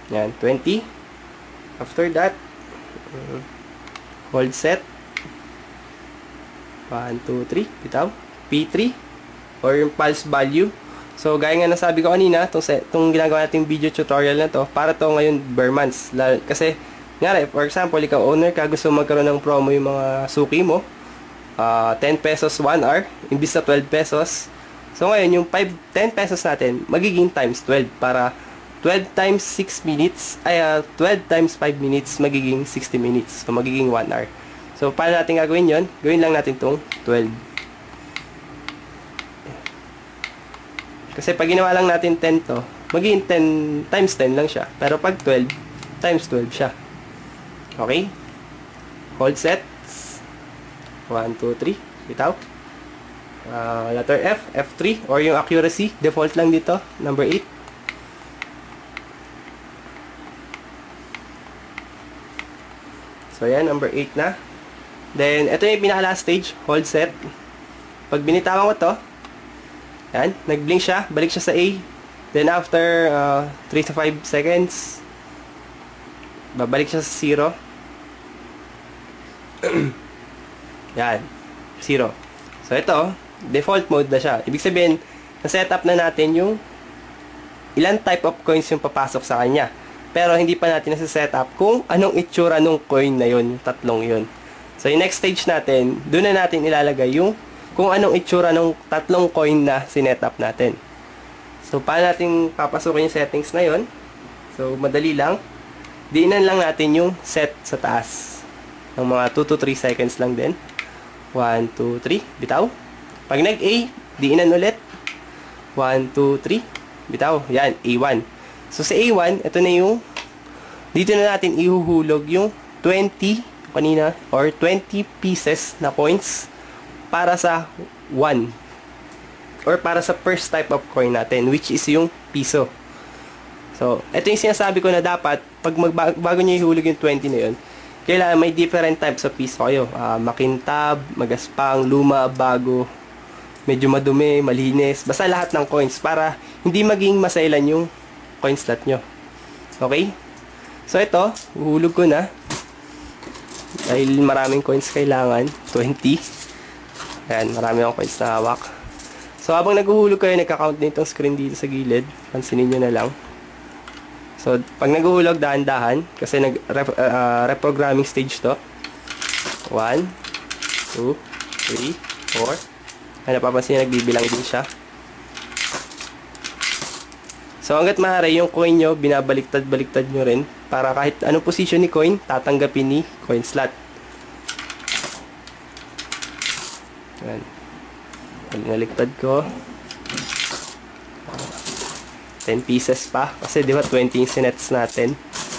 Yan, 20. After that, hold set. 1, 2, 3. Bitaw. P3. Or yung pulse value. So, gaya nga nasabi ko kanina, itong ginagawa nating video tutorial na to, para to ngayon bare months. Kasi, nga for example, ikaw owner ka, gusto magkaroon ng promo yung mga suki mo. 10 pesos 1 hour, imbis na 12 pesos. So, ngayon, yung 10 pesos natin, magiging times 12 para 12 times 6 minutes, 12 times 5 minutes, magiging 60 minutes. So, magiging 1 hour. So, paano natin gagawin yon? Gawin lang natin itong 12. Kasi pag ginawa lang natin 10 to, magiging 10 times 10 lang siya. Pero pag 12, times 12 siya. Okay? Hold set. 1, 2, 3. Bitaw. Letter F, F3, or yung accuracy, default lang dito, number 8. So, yan, number 8 na. Then, ito yung pinaka-last stage, hold set. Pag binitawan ko to, yan, nag-blink siya, balik siya sa A. Then, after 3 to 5 seconds, babalik siya sa 0. Yan, 0. So, ito, default mode na siya. Ibig sabihin, na-setup na natin yung ilang type of coins yung papasok sa kanya. Pero, hindi pa natin nasa-setup kung anong itsura nung coin na yun, yung tatlong yun. So, yung next stage natin, doon na natin ilalagay yung kung anong itsura ng tatlong coin na sinetup natin. So, paano natin papasukin yung settings na yun? So, madali lang. Diinan lang natin yung set sa taas. Ng mga 2 to 3 seconds lang din. 1, 2, 3. Bitaw. Pag nag-A, diinan ulit. 1, 2, 3. Bitaw. Yan, A1. So, sa A1, ito na yung dito na natin ihuhulog yung 20 kanina or 20 pieces na coins para sa 1 or para sa first type of coin natin, which is yung piso. So, ito yung sinasabi ko na dapat pag bago nyo ihulog yung 20 na yun, kailangan may different types of piso kayo. Makintab, magaspang, luma, bago, medyo madumi, malinis, basta lahat ng coins para hindi maging masailan yung coin slot nyo. Okay? So, ito, uhulog ko na. Dahil maraming coins kailangan, 20. Ayan, marami akong coins na hawak. So, habang naghuhulog kayo, nagka-count na itong screen dito sa gilid. Pansinin nyo na lang. So, pag naghuhulog, dahan-dahan. Kasi reprogramming stage to. 1, 2, 3, 4. Ay, napapansin nyo, nagbibilang din siya. So, hanggat maaari, yung coin nyo, binabaliktad-baliktad nyo rin. Para kahit anong position ni coin, tatanggapin ni coin slot. Ayan. Naliktad ko. 10 pieces pa. Kasi di ba 20 yung sinets natin.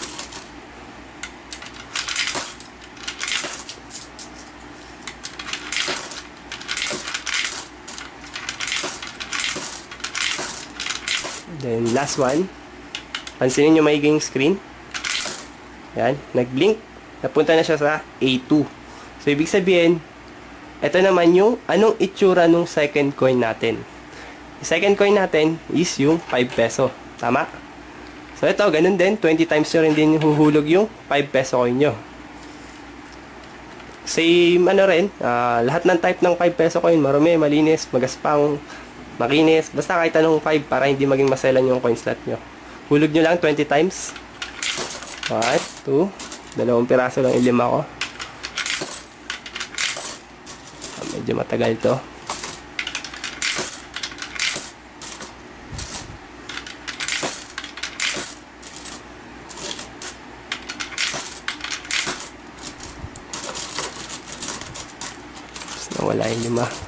Then last one. Pansinin nyo maiging screen. Yan. Nag-blink. Napunta na siya sa A2. So ibig sabihin, ito naman yung anong itsura nung second coin natin. Yung second coin natin is yung 5 peso. Tama? So ito, ganun din. 20 times nyo rin din huhulog yung 5 peso coin nyo. Same ano rin. Lahat ng type ng 5 peso coin. Marumi, malinis, magaspang, makinis. Basta kahit anong 5 para hindi maging maselan yung coin slot nyo. Hulog nyo lang 20 times. 1, 2. 2 piraso lang ilima ko. Medyo matagal to. Tapos nawala yung 5.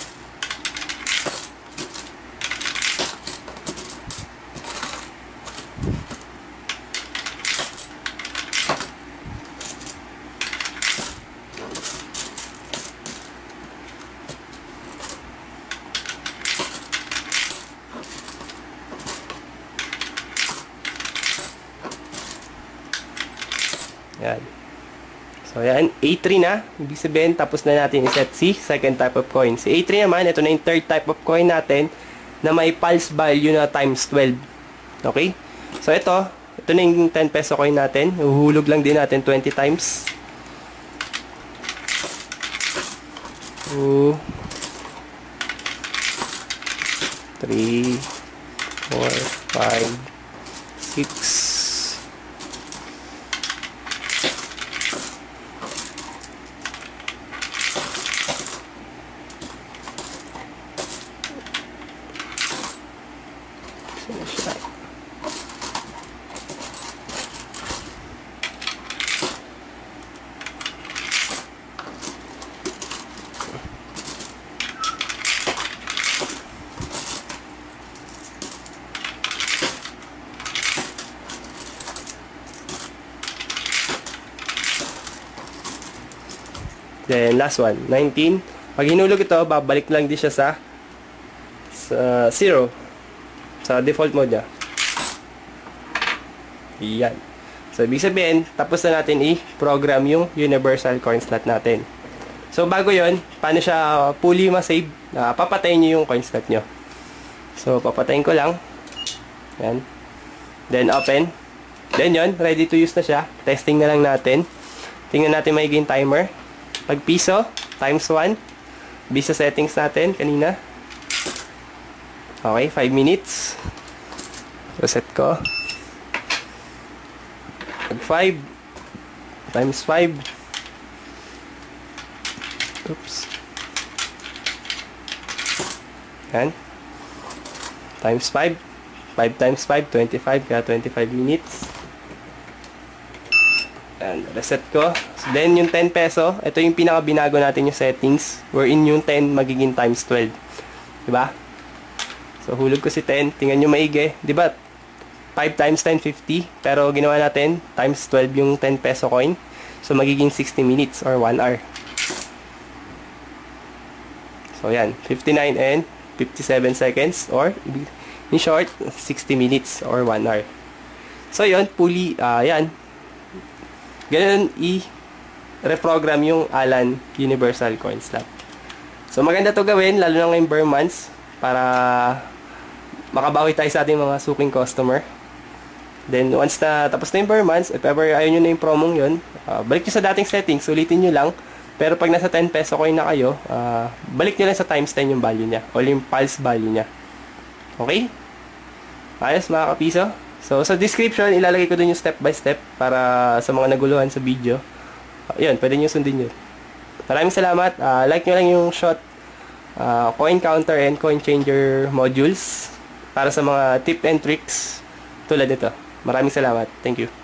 Yan. So, yan. A3 na. Ibig sabihin, tapos na natin iset si second type of coin. Si A3 naman, ito na yung third type of coin natin na may pulse value na times 12. Okay? So, ito, ito na yung 10 peso coin natin. Uhulog lang din natin 20 times. 2, 3, 4, 5, 6. Then, last one, 19. Pag hinulog ito, babalik lang din siya sa 0. Sa default mode niya. Yan. So, ibig sabihin, tapos na natin i-program yung universal coin slot natin. So, bago yon, paano siya fully ma-save? Papatayin nyo yung coin slot nyo. So, papatayin ko lang. Yan. Then, open. Then, yon, ready to use na siya. Testing na lang natin. Tingnan natin maiging timer. Pag piso, times 1. Visa settings natin kanina. Okay, 5 minutes. So, set ko. Pag 5, times 5. Oops. Yan. Times 5. 5 times 5, 25. Kaya 25 minutes. And reset ko. So, then, yung 10 peso, ito yung pinaka-binago natin yung settings, wherein yung 10 magiging times 12. Diba? So, hulog ko si 10. Tingnan nyo maigi. Diba? 5 times 10, 50. Pero, ginawa natin, times 12 yung 10 peso coin. So, magiging 60 minutes or 1 hour. So, yan. 59 and 57 seconds or, in short, 60 minutes or 1 hour. So, yun. Fully, yan. Ganun i-reprogram yung Alan Universal Coin Slot. So maganda to gawin, lalo na ngayong bare months, para makabawi tayo sa ating mga suking customer. Then once na tapos na yung bare months, if ever ayaw nyo na yung promong yun, balik nyo sa dating settings, ulitin nyo lang. Pero pag nasa 10 peso coin na kayo, balik nyo lang sa times 10 yung value nya, o yung pulse value nya. Okay? Ayos mga kapiso. So, sa description, ilalagay ko dun yung step by step para sa mga naguluhan sa video. Yun, pwede nyo sundin yun. Maraming salamat. Like nyo lang yung shot coin counter and coin changer modules para sa mga tip and tricks tulad nito. Maraming salamat. Thank you.